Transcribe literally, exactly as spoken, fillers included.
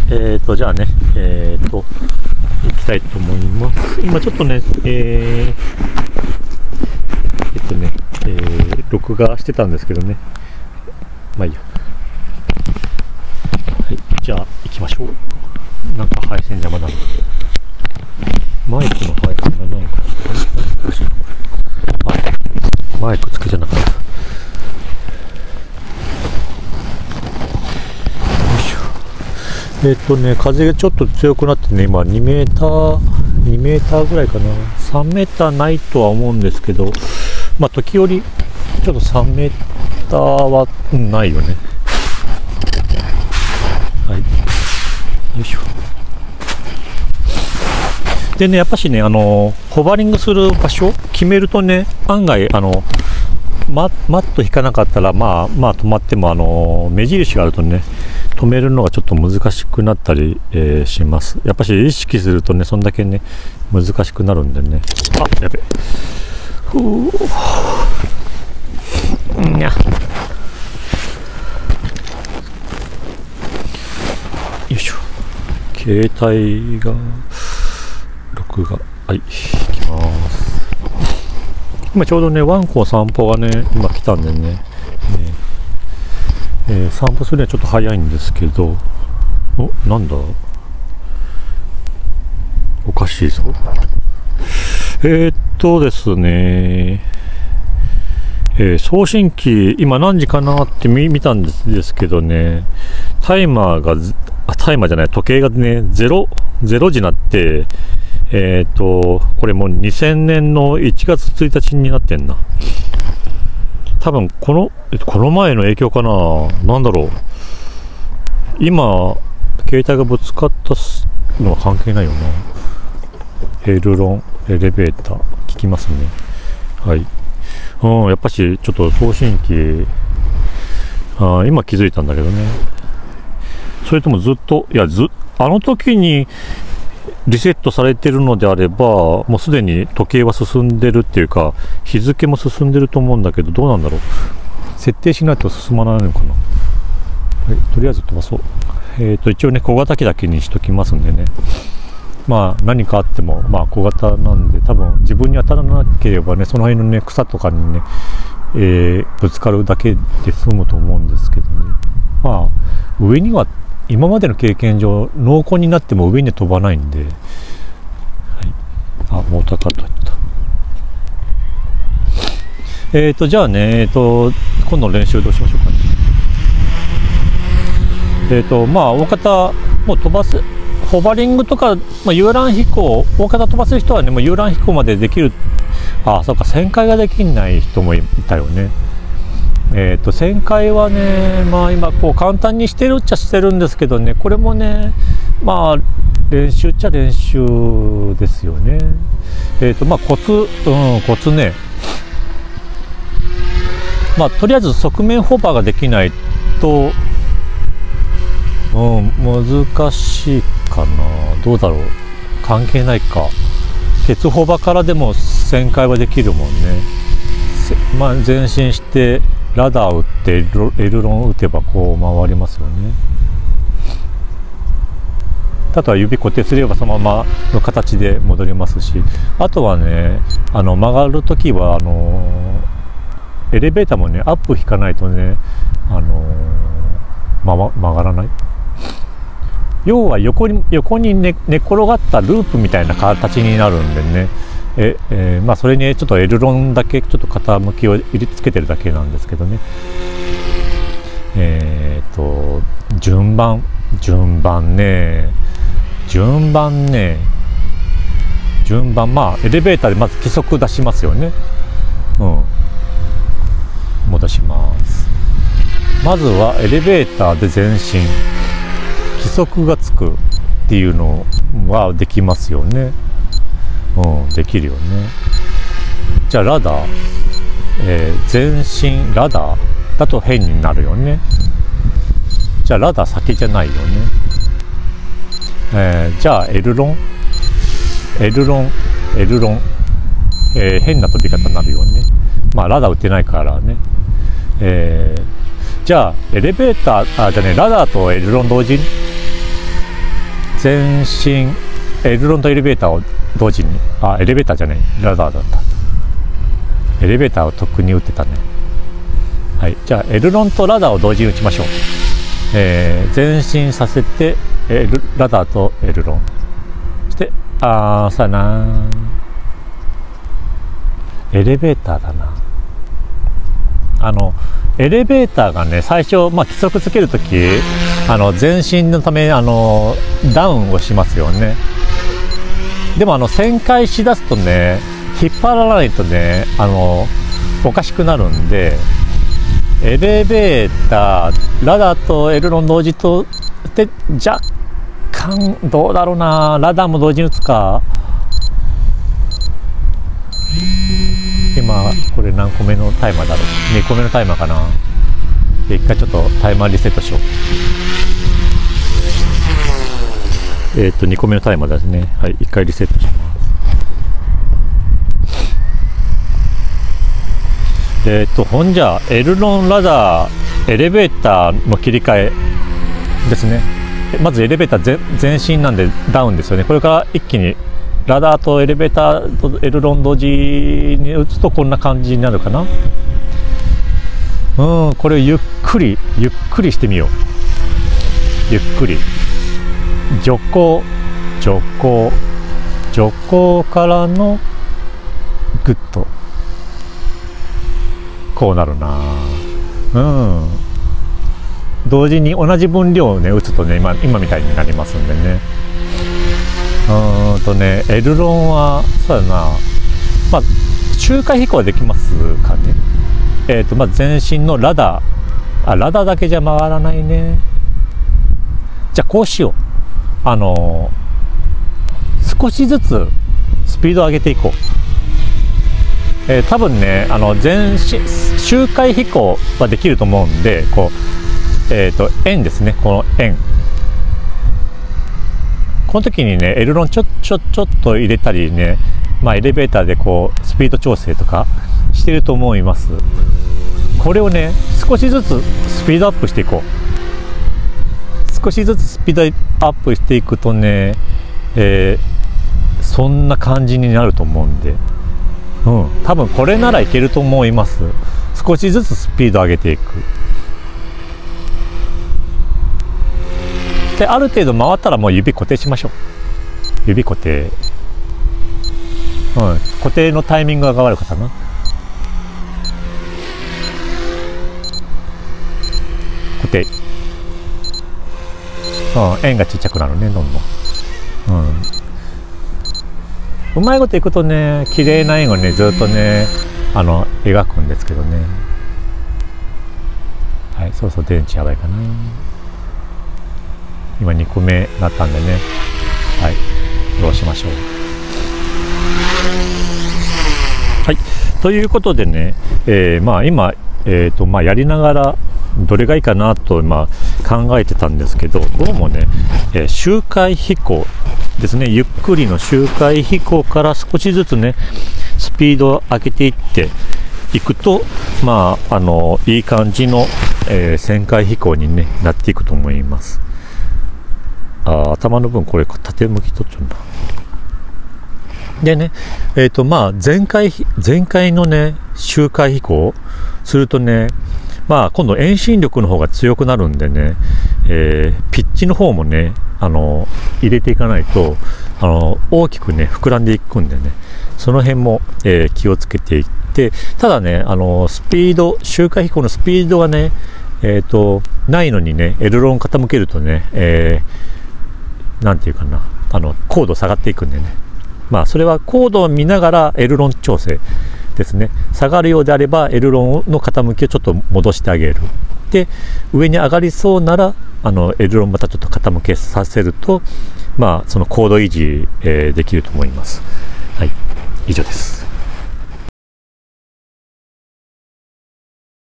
えーと、じゃあね、えーと、行きたいと思います。今ちょっとね、えー、えっとね、えー、録画してたんですけどね。まあいいや。はい、じゃあ行きましょう。なんか配線邪魔だな。マイクの配線がなんか、おかしいな。はい、マイクつけてなかった。えっとね、風がちょっと強くなってね、今にメーター、にメーターぐらいかな。さんメーターないとは思うんですけど、まあ時折、ちょっとさんメーターは、うん、ないよね。はい。よいしょ。でね、やっぱしね、あの、ホバリングする場所決めるとね、案外、あの、マ, マット引かなかったら、まあ、まあ止まっても、あの、目印があるとね、止めるのがちょっと難しくなったり、えー、します。やっぱし意識するとね、そんだけね、難しくなるんでね。あ、やべ。ふう。んや。よいしょ。携帯が、録画。はい、行きます。今ちょうどね、ワンコ散歩がね、今来たんでね。えーえー、散歩するにはちょっと早いんですけど、お、なんだおかしいぞ。えー、っとですね、えー、送信機、今何時かなって見、見たんですですけどね、タイマーが、あ、タイマーじゃない、時計がね、ゼロ、ゼロ時になって、えー、っと、これもうにせんねんのいちがつついたちになってんな。多分この、この前の影響かな、なんだろう。今、携帯がぶつかったのは関係ないよな。エルロン、エレベーター、聞きますね。はい。うん、やっぱし、ちょっと送信機、あ、今気づいたんだけどね。それともずっと、いや、ず、あの時にリセットされてるのであれば、もうすでに時計は進んでるっていうか、日付も進んでると思うんだけど、どうなんだろう。設定しないと進まないのかな。はい、とりあえず飛ばそう。えっと、一応ね、小型機だけにしときますんでね。まあ、何かあっても、まあ、小型なんで、多分自分に当たらなければね、その辺のね、草とかにね、えー、ぶつかるだけで済むと思うんですけどね。まあ、上には、今までの経験上、濃厚になっても上には飛ばないんで、はい、あ、モーターカット入った。えっと、じゃあね、えっと、今度の練習どうしましょうかね。えっと、まあ、大方、もう飛ばす、ホバリングとか、まあ、遊覧飛行、大方飛ばせる人はね、もう遊覧飛行までできる、あ、そうか、旋回ができない人もいたよね。えーと、旋回はね、まあ今こう簡単にしてるっちゃしてるんですけどね、これもね、まあ練習っちゃ練習ですよね。えーと、まあコツ、うん、コツね。まあとりあえず側面ホバーができないと、うん、難しいかな。どうだろう。関係ないか。鉄ホバからでも旋回はできるもんね。まあ前進して、ラダーを打ってエルロンを打てばこう回りますよね。あとは指固定すればそのままの形で戻りますし、あとはね、あの曲がるときはあのエレベーターもねアップ引かないとね、あのまま、曲がらない。要は横に横に寝、寝転がったループみたいな形になるんでね。ええー、まあそれにちょっとエルロンだけちょっと傾きを入れつけてるだけなんですけどね。えっと順番順番ね順番ね順番まあエレベーターでまず規則出しますよね。うん、戻します。まずはエレベーターで前進、規則がつくっていうのはできますよね。うん、できるよね。じゃあラダー、えー、前進ラダーだと変になるよね。じゃあラダー先じゃないよね。えー、じゃあエルロンエルロンエルロン、えー、変な飛び方になるよね。まあラダー打ってないからね。えー、じゃあエレベーター、あ、じゃあね、ラダーとエルロン同時に前進、エルロンとエレベーターを同時に、あ、エレベーターじゃない、ラダーだった。エレベーターをとっくに打ってたね。はい、じゃあエルロンとラダーを同時に打ちましょう。えー、前進させてエルラダーとエルロンそして、あーさあなエレベーターだな。あのエレベーターがね、最初、まあ、規則つけるときあの前進のためあのダウンをしますよね。でもあの旋回しだすとね、引っ張らないとね、あのおかしくなるんで、エレベーター、ラダーとエルロン同時とで、若干どうだろうな、ラダーも同時に打つか。今これ何個目のタイマーだろう、にこめのタイマーかな。で一回ちょっとタイマーリセットしよう。えっとにこめのタイマーですね。はい、一回リセットします。えっとほんじゃエルロン、ラダー、エレベーターの切り替えですね。まずエレベーター前進なんでダウンですよね。これから一気にラダーとエレベーターとエルロン同時に打つとこんな感じになるかな。うん、これゆっくりゆっくりしてみよう。ゆっくり徐行徐行徐行からのグッとこうなるな。うん同時に同じ分量をね打つとね、今今みたいになりますんでね。うーんとねエルロンはそうだな、まあ周回飛行はできますかね。えっ、ー、とまあ前進のラダー、あラダーだけじゃ回らないね。じゃあこうしよう。あのー、少しずつスピードを上げていこう。えー、多分ねあの前進周回飛行はできると思うんで、こうえっ、ー、と円ですね、この円。この時にねエルロンちょちょちょっと入れたりね、まあ、エレベーターでこうスピード調整とかしてると思います。これをね少しずつスピードアップしていこう。少しずつスピードアップしていくとね、えー、そんな感じになると思うんで、うん、多分これならいけると思います。少しずつスピード上げていく。である程度回ったらもう指固定しましょう。指固定、うん、固定のタイミングが悪かったな。固定、うん、円がちっちゃくなるね、どんどん、うん、うまいこといくとね綺麗な円をねずっとねあの描くんですけどね。はい、そろそろ電池やばいかな。今にこめだったんでね、はい、どうしましょう。はい、ということでね、えー、まあ今、えーとまあ、やりながらどれがいいかなと今考えてたんですけど、どうもね、えー、周回飛行ですね、ゆっくりの周回飛行から少しずつねスピードを上げていっていくと、まああのいい感じの、えー、旋回飛行に、ね、なっていくと思います。あ、頭の分これ縦向き取っちゃうんだ。でね、えっとまあ前回前回のね周回飛行するとね、まあ今度遠心力の方が強くなるんでね、えー、ピッチの方もねあの入れていかないとあの大きくね膨らんでいくんでね、その辺も、えー、気をつけていって、ただねあのスピード周回飛行のスピードがねえっとないのにねエルロン傾けるとね、えーなんていうかな、あの高度下がっていくんでね、まあそれは高度を見ながらエルロン調整ですね。下がるようであればエルロンの傾きをちょっと戻してあげる。で上に上がりそうならあのエルロンまたちょっと傾けさせると、まあその高度維持、えー、できると思います。はい、以上です。